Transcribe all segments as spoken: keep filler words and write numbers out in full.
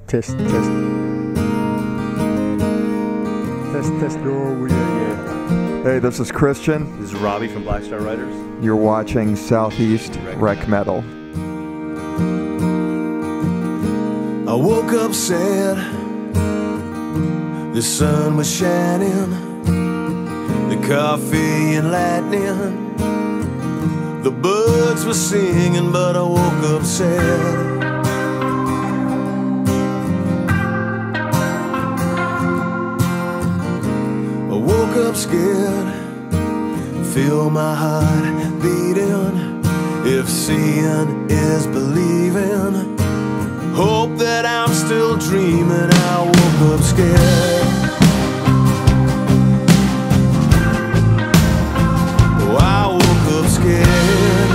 Test, test. Test, test, go, yeah, yeah. Hey, this is Christian. This is Robbie from Black Star Riders. You're watching Southeast Rec Metal. I woke up sad. The sun was shining, the coffee and lightning. The birds were singing, but I woke up sad. I woke up scared, feel my heart beating. If seeing is believing, hope that I'm still dreaming. I woke up scared. Oh, I woke up scared.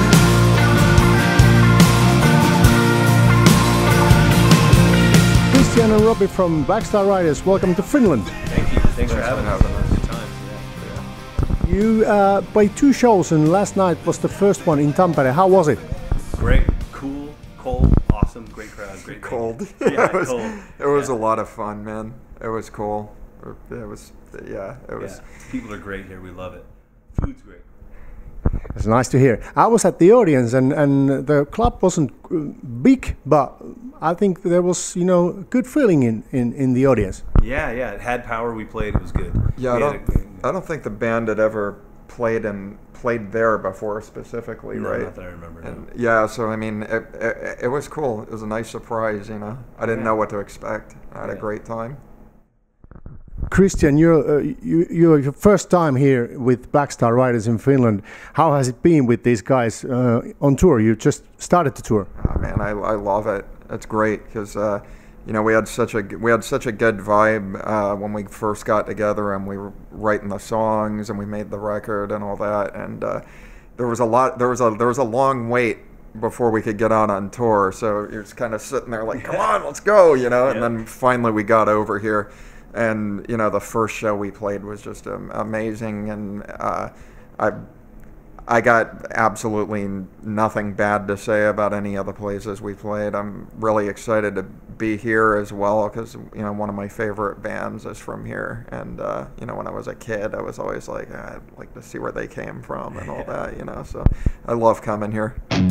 Christian and Robbie from Black Star Riders, welcome to Finland. Thank you. Thanks for having us. Good time. Yeah. You uh, played two shows and last night was the first one in Tampere. How was it? Great, cool, cold, awesome, great crowd, great Cold. Yeah, it was, cold. It was Yeah. a lot of fun, man. It was cool. It was, yeah, it was. Yeah. People are great here. We love it. Food's great. It's nice to hear. I was at the audience and, and the club wasn't big, but I think there was, you know, good feeling in, in, in the audience. Yeah, yeah. It had power. We played. It was good. Yeah, I We don't, had a- I don't think the band had ever played and played there before specifically, no, right? not that I remember. No. And yeah, so I mean, it, it, it was cool. It was a nice surprise, you know. I didn't Yeah. know what to expect. I had Yeah. a great time. Christian, you're, uh, you, you're your first time here with Black Star Riders in Finland. How has it been with these guys uh, on tour? You just started the tour. Oh, man, I, I love it. It's great because uh, you know we had such a we had such a good vibe uh, when we first got together, and we were writing the songs and we made the record and all that. And uh, there was a lot. There was a there was a long wait before we could get out on tour. So you're just kind of sitting there like, come on, let's go, you know. And Yeah. then finally we got over here. And you know, the first show we played was just um, amazing, and uh, I I got absolutely nothing bad to say about any of the places we played. I'm really excited to be here as well because you know one of my favorite bands is from here, and uh, you know when I was a kid, I was always like I'd like to see where they came from and all that, you know. So I love coming here.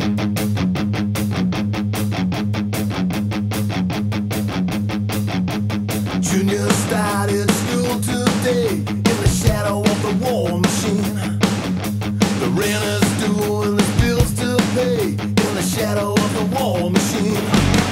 Junior started school today in the shadow of the war machine. The rent is due and the bills to pay in the shadow of the war machine.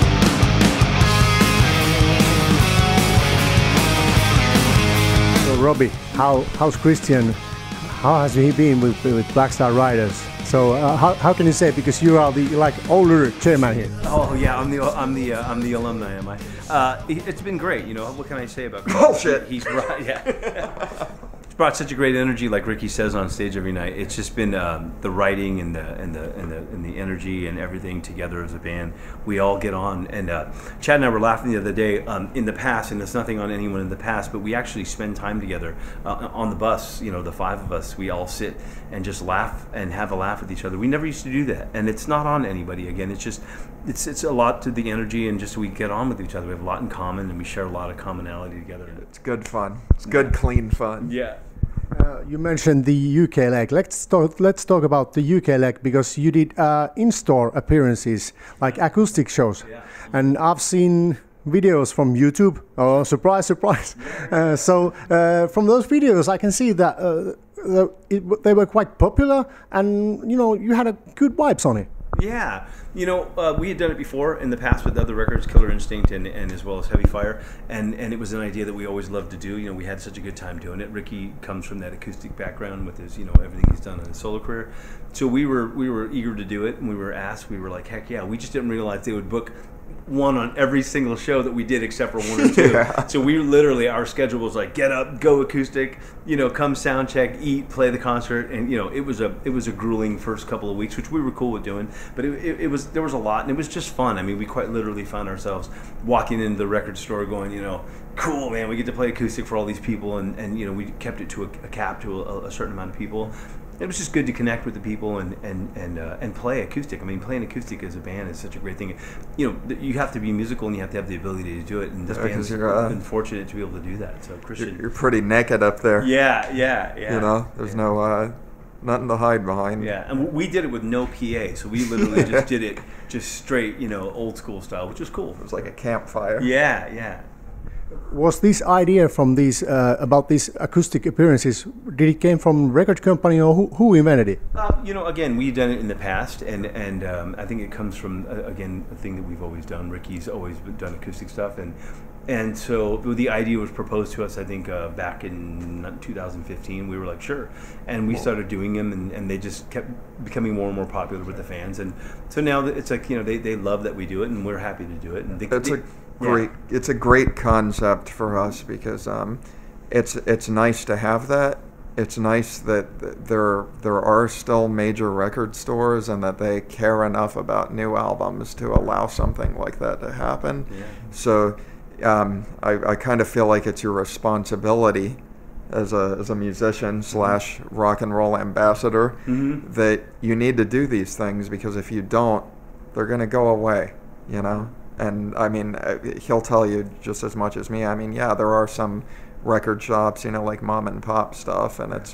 So Robbie, how how's Christian? How has he been with with Black Star Riders? So uh, how how can you say, because you are the like older chairman here? Oh yeah, I'm the I'm the uh, I'm the alumni, am I? Uh, it- it's been great. You know, what can I say about Chris? Bullshit. He- He's brought yeah. He's brought such a great energy, like Ricky says on stage every night. It's just been um, the writing and the and the and the and the energy and everything together as a band. We all get on, and uh, Chad and I were laughing the other day. Um, in the past, and it's nothing on anyone in the past, but we actually spend time together uh, on the bus. You know, the five of us, we all sit and just laugh and have a laugh with each other. We never used to do that, and it's not on anybody. Again, it's just it's it's a lot to the energy, and just we get on with each other. We have a lot in common, and we share a lot of commonality together. It's good fun. It's good, clean fun. Yeah. Uh, you mentioned the U K leg. Let's talk. Let's talk about the U K leg, because you did uh, in-store appearances, like acoustic shows, Yeah. and I've seen videos from YouTube. Oh, surprise, surprise! Uh, so uh, from those videos, I can see that uh, the, it, they were quite popular, and you know you had a good vibes on it. Yeah, you know, uh, we had done it before in the past with other records, Killer Instinct and, and as well as Heavy Fire, and, and it was an idea that we always loved to do. You know, we had such a good time doing it. Ricky comes from that acoustic background with his, you know, everything he's done in his solo career. So we were we were eager to do it, and we were asked. We were like, heck yeah! We just didn't realize they would book one on every single show that we did except for one or two. Yeah. So we literally, our schedule was like, get up, go acoustic, you know, come sound check, eat, play the concert, and you know, it was a it was a grueling first couple of weeks, which we were cool with doing, but it, it, it was there was a lot, and it was just fun. I mean, we quite literally found ourselves walking into the record store going, you know, cool, man, we get to play acoustic for all these people, and, and you know, we kept it to a, a cap to a, a certain amount of people. it was just good to connect with the people and and and uh, and play acoustic. I mean, playing acoustic as a band is such a great thing. You know, you have to be musical and you have to have the ability to do it. And this Yeah, band's 'cause you're, uh, been fortunate to be able to do that. So Christian, You're, you're pretty naked up there. yeah, yeah, yeah. You know, there's yeah. no uh, nothing to hide behind. Yeah, and we did it with no P A, so we literally just did it just straight, you know, old school style, which was cool. It was like a campfire. Yeah, yeah. Was this idea from these uh, about these acoustic appearances? Did it came from record company or who, who invented it? Um, you know, again, we've done it in the past, and and um, I think it comes from uh, again a thing that we've always done. Ricky's always been done acoustic stuff, and and so the idea was proposed to us. I think uh, back in two thousand fifteen, we were like, sure, and we started doing them, and, and they just kept becoming more and more popular with the fans, and so now it's like, you know, they, they love that we do it, and we're happy to do it. And they, It's they, a great. Yeah. It's a great concept for us because um, it's it's nice to have that. It's nice that there there are still major record stores and that they care enough about new albums to allow something like that to happen. Yeah. So um, I, I kind of feel like it's your responsibility as a as a musician slash rock and roll ambassador Mm-hmm. that you need to do these things, because if you don't, they're going to go away, you know? And I mean, he'll tell you just as much as me. I mean, yeah, there are some record shops, you know, like mom and pop stuff, and it's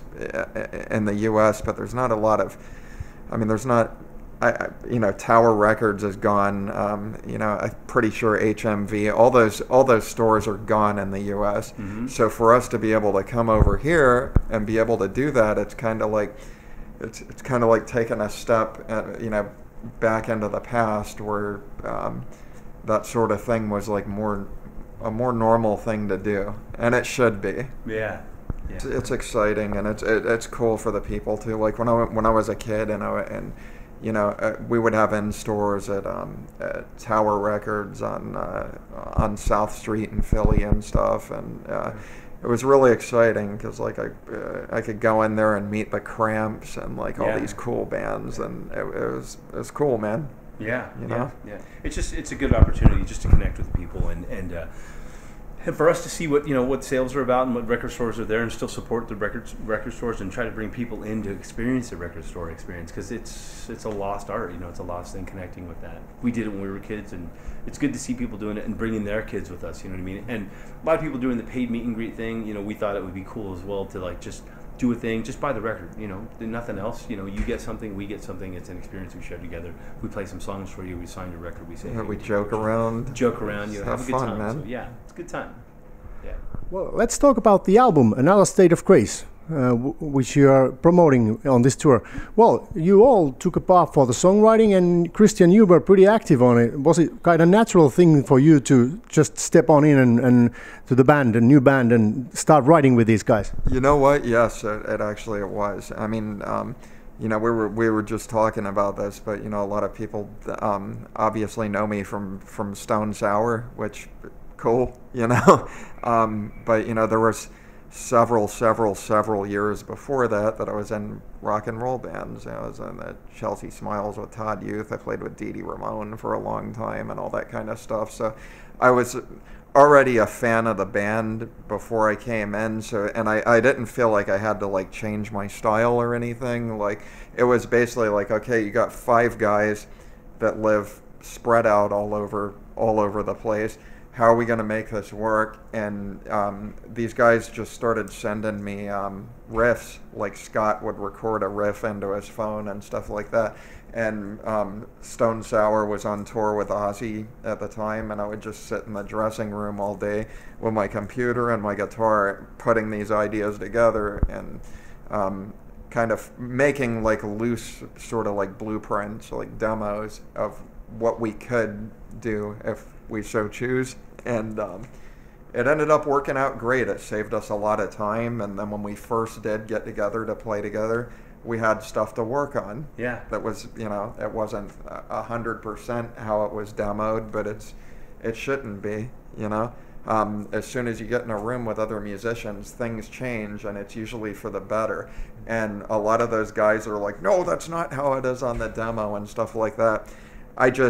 in the U S, but there's not a lot of, I mean, there's not, I, I you know, Tower Records is gone. Um, you know, I'm pretty sure H M V, all those all those stores are gone in the U S. Mm-hmm. So for us to be able to come over here and be able to do that, it's kind of like, it's it's kind of like taking a step, uh, you know, back into the past where. Um, that sort of thing was like more a more normal thing to do, and it should be. Yeah, yeah. It's, it's exciting, and it's it, it's cool for the people too. Like when I when I was a kid, and I, and you know uh, we would have in stores at, um, at Tower Records on uh, on South Street in Philly and stuff, and uh, it was really exciting because like I uh, I could go in there and meet the Cramps and like all Yeah. these cool bands, and it, it was it was cool, man. Yeah, You yeah, know? yeah. It's just it's a good opportunity just to connect with people and and, uh, and for us to see what you know what sales are about and what record stores are there, and still support the record record stores and try to bring people in to experience the record store experience, because it's it's a lost art. You know, it's a lost thing connecting with that. We did it when we were kids, and it's good to see people doing it and bringing their kids with us. You know what I mean? And a lot of people doing the paid meet and greet thing. You know, we thought it would be cool as well to like just. Do a thing, just buy the record, you know, nothing else. You know, you get something, we get something. It's an experience we share together. We play some songs for you. We sign your record. We say, Yeah, hey, we joke around. joke around. You know, have, Have a good fun, time. man. So, yeah, it's a good time. Yeah. Well, let's talk about the album, Another State of Grace, uh, w- which you are promoting on this tour. Well, you all took a part for the songwriting, and Christian, you were pretty active on it. Was it kind of natural thing for you to just step on in and, and to the band, a new band, and start writing with these guys? You know what? Yes, it, it actually it was. I mean, um, you know, we were we were just talking about this, but you know, a lot of people um, obviously know me from from Stone Sour, which cool, you know. um, but you know, there was several, several, several years before that that I was in rock and roll bands. You know, I was in the Chelsea Smiles with Todd Youth. I played with Dee Dee Ramone for a long time and all that kind of stuff. So I was already a fan of the band before I came in. So, and I, I didn't feel like I had to like change my style or anything. Like it was basically like, okay, you got five guys that live spread out all over, all over the place. How are we going to make this work? And um, these guys just started sending me um, riffs, like Scott would record a riff into his phone and stuff like that. And um, Stone Sour was on tour with Ozzy at the time, and I would just sit in the dressing room all day with my computer and my guitar, putting these ideas together and um, kind of making like loose sort of like blueprints, like demos of what we could do if we so choose. And um, it ended up working out great. It saved us a lot of time. And then when we first did get together to play together, we had stuff to work on. Yeah. That was, you know, it wasn't a hundred percent how it was demoed, but it's, it shouldn't be, you know. Um, as soon as you get in a room with other musicians, things change, and it's usually for the better. And a lot of those guys are like, no, that's not how it is on the demo and stuff like that. I just,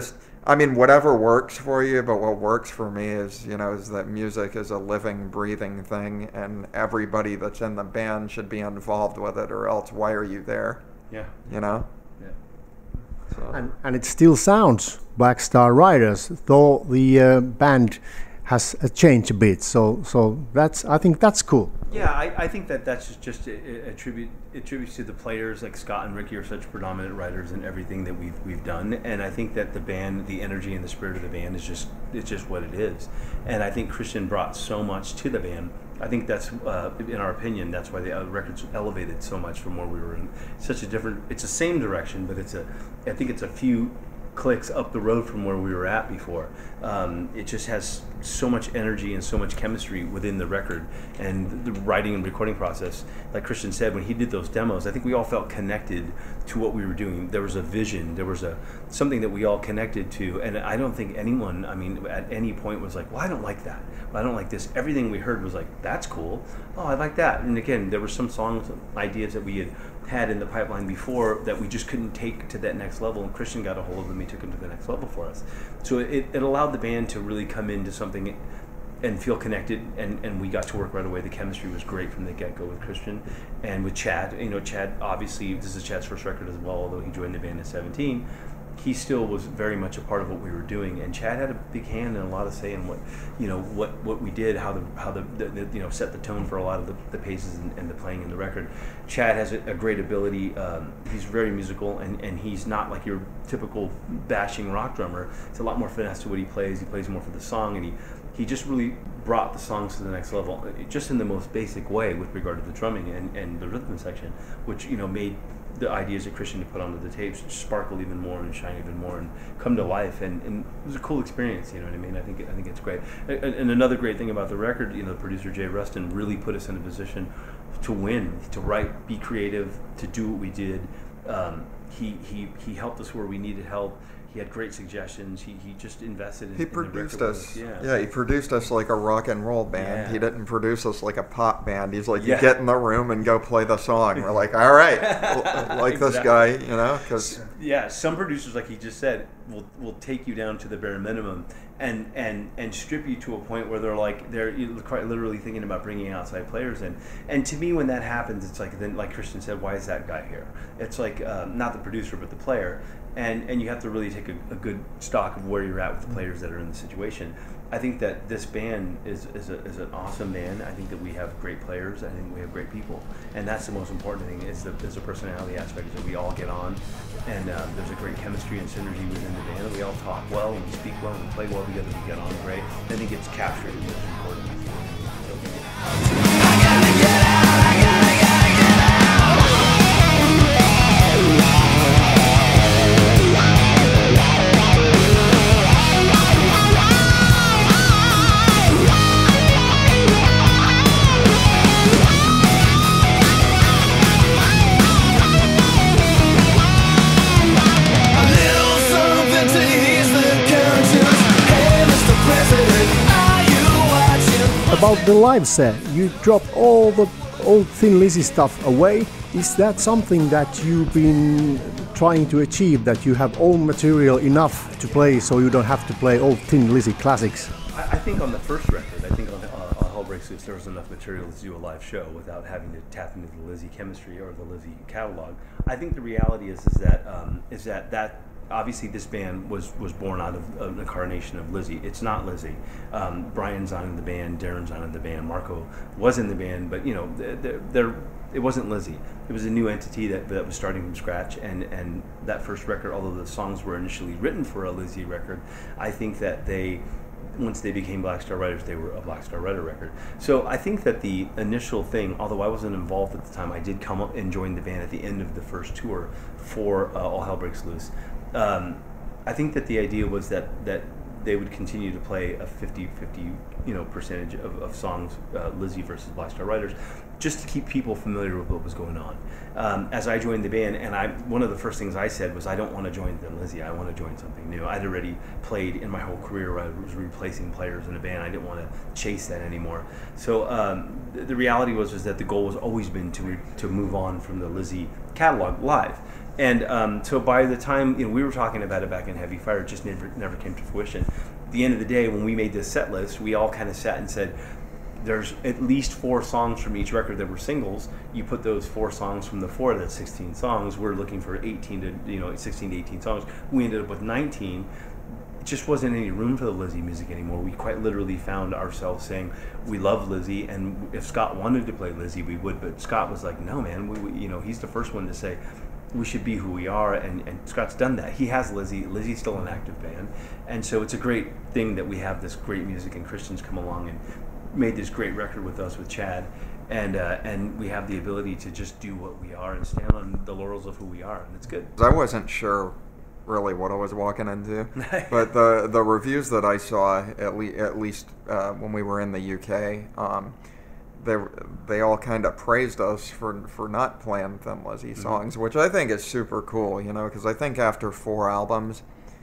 I mean, whatever works for you, but what works for me is, you know, is that music is a living, breathing thing, and everybody that's in the band should be involved with it, or else why are you there? Yeah. You know? Yeah. So. And, and it still sounds Black Star Riders, though the uh, band has uh, changed a bit. So, so that's I think that's cool. Yeah, I, I think that that's just, just a, a tribute. It tributes to the players like Scott and Ricky are such predominant writers in everything that we've we've done, and I think that the band, the energy and the spirit of the band is just it's just what it is. And I think Christian brought so much to the band. I think that's, uh, in our opinion, that's why the record's elevated so much from where we were in. Such a different. It's the same direction, but it's a. I think it's a few clicks up the road from where we were at before. Um, it just has so much energy and so much chemistry within the record and the writing and recording process. Like Christian said, when he did those demos, I think we all felt connected to what we were doing. There was a vision, there was a something that we all connected to, and I don't think anyone, I mean, at any point was like, well, I don't like that. Well, I don't like this. Everything we heard was like, that's cool. Oh, I like that. And again, there were some songs, ideas that we had had in the pipeline before that we just couldn't take to that next level, and Christian got a hold of them. He took them to the next level for us. So it, it allowed the band to really come into something and feel connected, and, and we got to work right away. The chemistry was great from the get-go with Christian and with Chad. You know, Chad, obviously, this is Chad's first record as well, although he joined the band at seventeen. He still was very much a part of what we were doing, and Chad had a big hand and a lot of say in what, you know, what, what we did, how the how the, the, the you know set the tone for a lot of the, the paces and, and the playing in the record. Chad has a, a great ability. Um, he's very musical, and, and he's not like your typical bashing rock drummer. It's a lot more finesse to what he plays. He plays more for the song, and he he just really brought the songs to the next level, just in the most basic way with regard to the drumming and, and the rhythm section, which, you know, made the ideas that Christian had put onto the tapes sparkle even more and shine even more and come to life, and, and it was a cool experience. You know what I mean? I think I think it's great. And, and another great thing about the record, you know, the producer Jay Rustin really put us in a position to win, to write, be creative, to do what we did. Um, he he he helped us where we needed help. He had great suggestions. He he just invested in. He in produced the us. Yeah. yeah, he produced us like a rock and roll band. Yeah. He didn't produce us like a pop band. He's like, Yeah. you get in the room and go play the song. We're like, all right, like Exactly. this guy, you know, because Yeah, some producers, like he just said, will will take you down to the bare minimum and and and strip you to a point where they're like they're quite literally thinking about bringing outside players in. And to me, when that happens, it's like then, like Christian said, why is that guy here? It's like um, not the producer but the player, and and you have to really take a, a good stock of where you're at with the players that are in the situation. I think that this band is is, a, is an awesome band. I think that we have great players. I think we have great people, and that's the most important thing. Is the is the personality aspect, is that we all get on, and uh, there's a great chemistry and synergy within the band. And we all talk well, and we speak well, and we play well together. We get on great. I think it's captured in most important. About the live set, you dropped all the old Thin Lizzy stuff away. Is that something that you've been trying to achieve, that you have old material enough to play so you don't have to play old Thin Lizzy classics? I, I think on the first record, I think on uh, All Hell Breaks Loose, there was enough material to do a live show without having to tap into the Lizzy chemistry or the Lizzy catalog. I think the reality is is that um, is that that. Obviously, this band was, was born out of an incarnation of Lizzy. It's not Lizzy. Um, Brian's on in the band, Darren's on in the band, Marco was in the band, but you know, they're, they're, it wasn't Lizzy. It was a new entity that, that was starting from scratch, and, and that first record, although the songs were initially written for a Lizzy record, I think that they, once they became Black Star Riders, they were a Black Star Rider record. So I think that the initial thing, although I wasn't involved at the time, I did come up and join the band at the end of the first tour for uh, All Hell Breaks Loose. Um, I think that the idea was that, that they would continue to play a fifty fifty, you know, percentage of, of songs, uh, Lizzy versus Black Star Riders. just to keep people familiar with what was going on. Um, as I joined the band, and I, one of the first things I said was, I don't want to join Thin Lizzy. I want to join something new. I'd already played in my whole career where I was replacing players in a band. I didn't want to chase that anymore. So um, the, the reality was was that the goal was always been to to move on from the Lizzy catalog live. And um, so by the time, you know, we were talking about it back in Heavy Fire, it just never never came to fruition. At the end of the day, when we made this set list, we all kind of sat and said, there's at least four songs from each record that were singles. You put those four songs from the four, that's sixteen songs. We're looking for eighteen to, you know, sixteen to eighteen songs. We ended up with nineteen. It just wasn't any room for the Lizzy music anymore. We quite literally found ourselves saying, we love Lizzy, and if Scott wanted to play Lizzy, we would, but Scott was like, no, man, we, we, you know, he's the first one to say, we should be who we are, and, and Scott's done that. He has Lizzy. Lizzy's still an active band, and so it's a great thing that we have this great music, and Christian's come along and made this great record with us with Chad, and uh, and we have the ability to just do what we are and stand on the laurels of who we are, and it's good. I wasn't sure really what I was walking into, but the the reviews that I saw, at, le- at least uh, when we were in the U K, um, they they all kind of praised us for for not playing Thin Lizzy songs, mm-hmm. which I think is super cool, you know, because I think after four albums,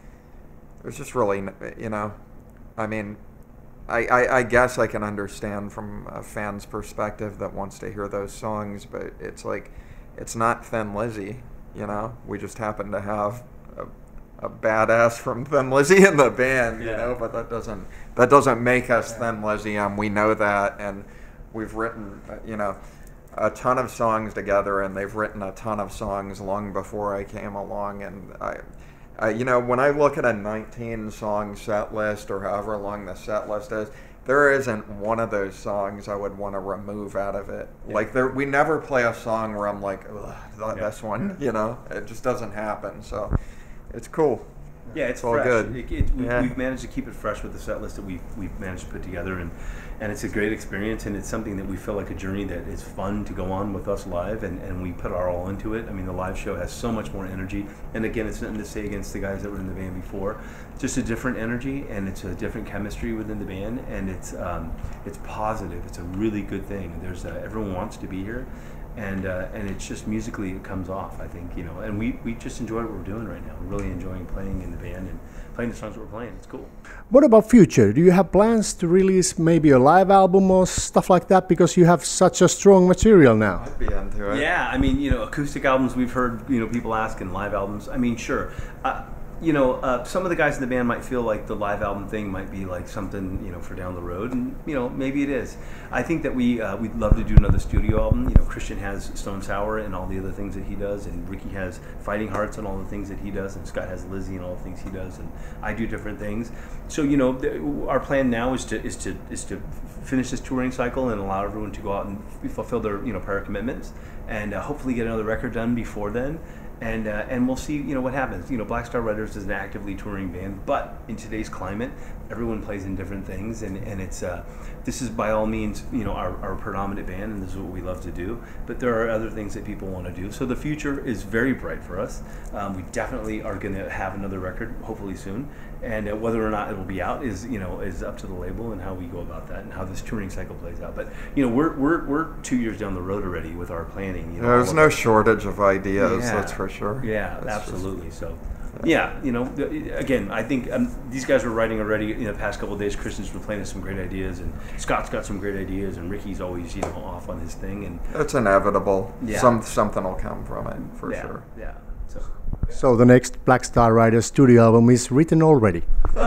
there's just really, you know, I mean, I, I, I guess I can understand from a fan's perspective that wants to hear those songs, but it's like, it's not Thin Lizzy, you know? We just happen to have a, a badass from Thin Lizzy in the band, yeah. you know? But that doesn't that doesn't make us yeah. Thin Lizzy, and we know that, and we've written, you know, a ton of songs together, and they've written a ton of songs long before I came along, and I... Uh, you know, when I look at a nineteen-song set list, or however long the set list is, there isn't one of those songs I would want to remove out of it. Yeah. Like, there, we never play a song where I'm like, ugh, th- yeah. this one, you know? It just doesn't happen, so it's cool. Yeah, it's, it's all fresh. good. It, it, we, yeah. We've managed to keep it fresh with the set list that we've, we've managed to put together, and, and it's a great experience, and it's something that we feel like a journey that is fun to go on with us live, and, and we put our all into it. I mean, the live show has so much more energy, and again, it's nothing to say against the guys that were in the band before. Just a different energy, and it's a different chemistry within the band, and it's um, it's positive. It's a really good thing. There's uh, everyone wants to be here. And uh, and it's just musically it comes off, I think, you know, and we, we just enjoy what we're doing right now. We're really enjoying playing in the band and playing the songs that we're playing. It's cool. What about future? Do you have plans to release maybe a live album or stuff like that, because you have such a strong material now? I'd be into it. Yeah, I mean, you know, acoustic albums, we've heard, you know, people ask, and live albums. I mean, sure. Uh, you know, uh, some of the guys in the band might feel like the live album thing might be like something, you know, for down the road, and you know, maybe it is. I think that we uh, we'd love to do another studio album. You know, Christian has Stone Sour and all the other things that he does, and Ricky has Fighting Hearts and all the things that he does, and Scott has Lizzy and all the things he does, and I do different things. So you know, th- our plan now is to is to is to finish this touring cycle and allow everyone to go out and fulfill their you know prior commitments, and uh, hopefully get another record done before then. And uh, and we'll see, you know, what happens. You know, Black Star Riders is an actively touring band, but in today's climate, everyone plays in different things, and, and it's uh, this is by all means, you know, our, our predominant band, and this is what we love to do. But there are other things that people want to do. So the future is very bright for us. Um, we definitely are going to have another record, hopefully soon. And uh, whether or not it will be out is, you know, is up to the label and how we go about that and how this touring cycle plays out. But you know, we're we're we're two years down the road already with our planning. You know, there's no shortage of ideas, yeah. that's for sure. Yeah, that's absolutely. Just, so, yeah, you know, again, I think um, these guys were writing already in the past couple of days. Christian's been playing us some great ideas, and Scott's got some great ideas, and Ricky's always, you know, off on his thing. And it's inevitable. Yeah. Some something will come from it for yeah, sure. Yeah. So. So the next Black Star Riders studio album is written already.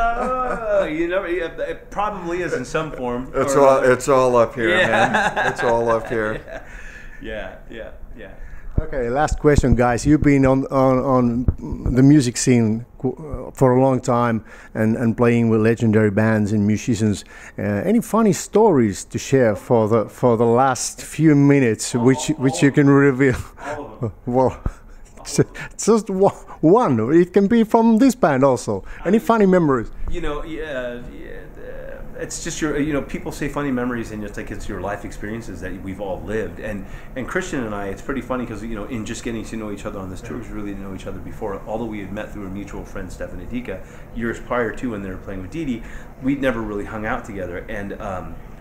Uh, you never. It probably is in some form. It's all. It's all up here, yeah. man. It's all up here. Yeah, yeah, yeah. Okay, last question, guys. You've been on on, on the music scene for a long time and, and playing with legendary bands and musicians. Uh, any funny stories to share for the for the last few minutes, all, which all which you can reveal? All of them. Well. Just one. It can be from this band also. Any funny memories? You know, yeah, yeah, it's just your. You know, people say funny memories, and it's like it's your life experiences that we've all lived. And and Christian and I, it's pretty funny because you know, in just getting to know each other on this tour, we really didn't know each other before. Although we had met through a mutual friend, Stefan and Dika, years prior to when they were playing with Dee Dee, we'd never really hung out together. And um,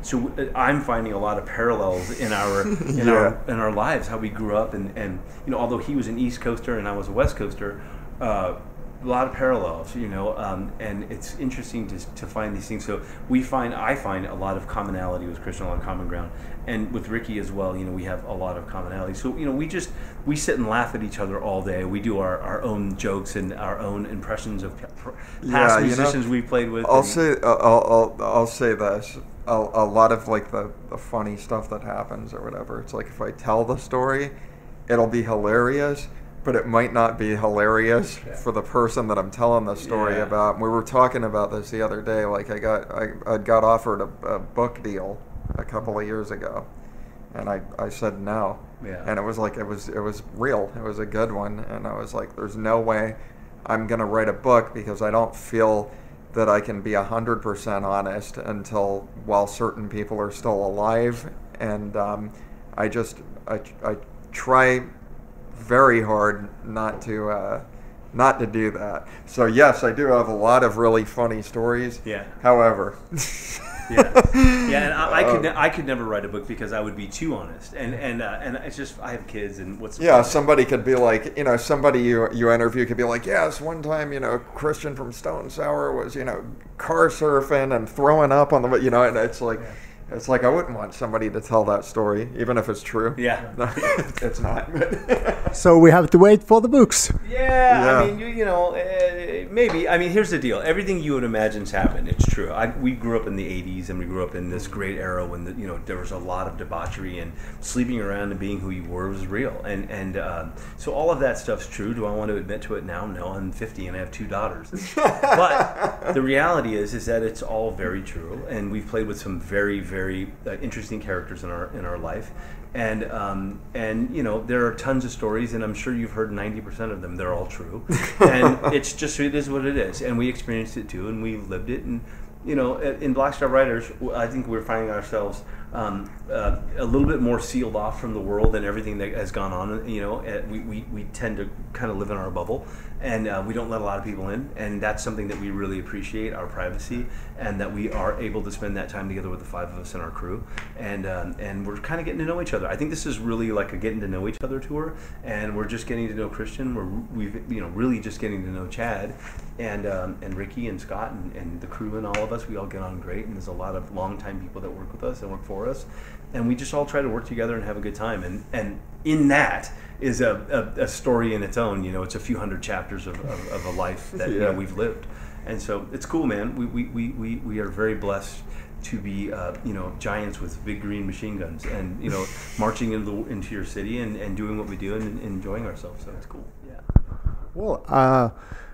so I'm finding a lot of parallels in our in Yeah. our in our lives, how we grew up, and and you know, although he was an East Coaster and I was a West Coaster. Uh, a lot of parallels, you know, um, and it's interesting to, to find these things. So we find, I find a lot of commonality with Christian, a lot of common ground, and with Ricky as well. You know, we have a lot of commonality. So you know, we just we sit and laugh at each other all day. We do our, our own jokes and our own impressions of past Yeah, you musicians know, we've played with. I'll and, say I'll, I'll I'll say this. A, a lot of like the, the funny stuff that happens or whatever. It's like if I tell the story, it'll be hilarious, but it might not be hilarious Yeah. for the person that I'm telling the story Yeah. about. We were talking about this the other day. Like I got I, I got offered a, a book deal a couple of years ago, and I, I said no. Yeah. And it was like it was it was real. It was a good one, and I was like, there's no way I'm gonna write a book because I don't feel that I can be a hundred percent honest until while certain people are still alive, and um, I just I I try very hard not to uh, not to do that. So yes, I do have a lot of really funny stories. Yeah. However, yeah, yeah, and I, I could ne- I could never write a book because I would be too honest, and and uh, and it's just I have kids, and what's the yeah, point? somebody could be like, you know, somebody you you interview could be like, yes, one time, you know, Christian from Stone Sour was, you know, car surfing and throwing up on the, you know, and it's like. It's like I wouldn't want somebody to tell that story, even if it's true. Yeah. No, it's not. So we have to wait for the books. Yeah, Yeah. I mean, you, you know, uh, maybe. I mean, here's the deal. Everything you would imagine's happened. It's true. I, we grew up in the eighties, and we grew up in this great era when the, you know, there was a lot of debauchery, and sleeping around and being who you were was real. And and um, so all of that stuff's true. Do I want to admit to it now? No, I'm fifty and I have two daughters. But the reality is, is that it's all very true, and we've played with some very, very uh, interesting characters in our in our life. And um, and you know, there are tons of stories, and I'm sure you've heard ninety percent of them. They're all true, and it's just it is what it is. And we experienced it too, and we lived it. And you know, in Black Star Writers, I think we're finding ourselves um, uh, a little bit more sealed off from the world and everything that has gone on. You know, uh, we, we we tend to kind of live in our bubble, and uh, we don't let a lot of people in. And that's something that we really appreciate, our privacy, and that we are able to spend that time together with the five of us in our crew. And um, and we're kind of getting to know each other. I think this is really like a getting to know each other tour, and we're just getting to know Christian. We're we've you know really just getting to know Chad, and um, and Ricky and Scott and, and the crew and all of us. We all get on great, and there's a lot of longtime people that work with us and work for us, and we just all try to work together and have a good time. And and in that is a, a, a story in its own. You know, it's a few hundred chapters of, of, of a life that you know, Yeah. we've lived, and so it's cool, man. We we, we, we, we are very blessed to be uh, you know giants with big green machine guns, and you know marching into the, into your city and, and doing what we do and, and enjoying ourselves. So it's cool. Yeah. Well, uh,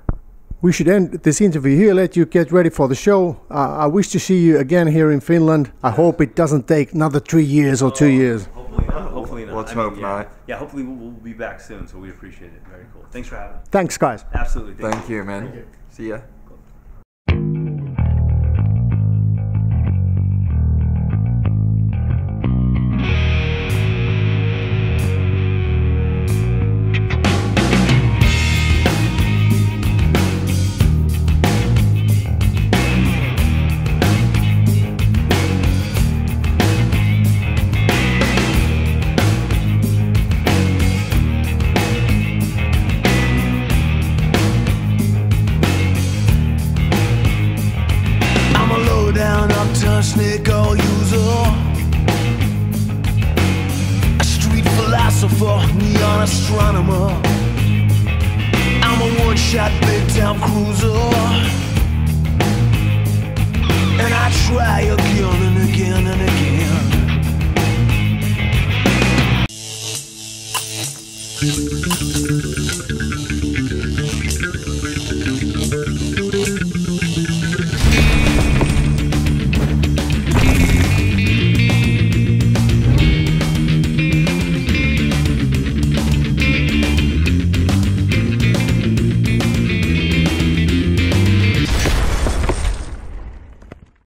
we should end this interview here, let you get ready for the show. Uh, I wish to see you again here in Finland. I hope it doesn't take another three years or two years. Hopefully not. Hopefully not. Let's I mean, hope yeah. not. Yeah, hopefully we'll, we'll be back soon, so we appreciate it. Very cool. Thanks for having us. Thanks, guys. Absolutely. Thank, Thank you, man. Thank you. See ya. I'm a low down uptown snake oil user, a street philosopher, neon astronomer. I'm a one shot big time cruiser, and I try again and again and again.